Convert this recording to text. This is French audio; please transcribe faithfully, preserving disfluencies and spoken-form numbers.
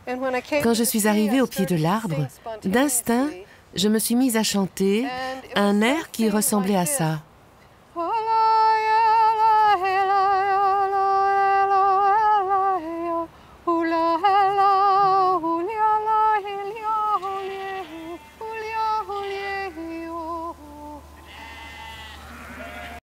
Quand je suis arrivée au pied de l'arbre, d'instinct, je me suis mise à chanter un air qui ressemblait à ça.